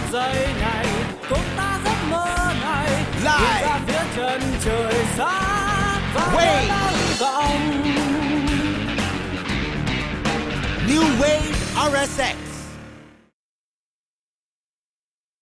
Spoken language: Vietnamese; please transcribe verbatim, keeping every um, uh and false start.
giây này cùng ta giấc mơ này Live. ra phía chân trời xa và Wave. hy vọng. New Wave R S X.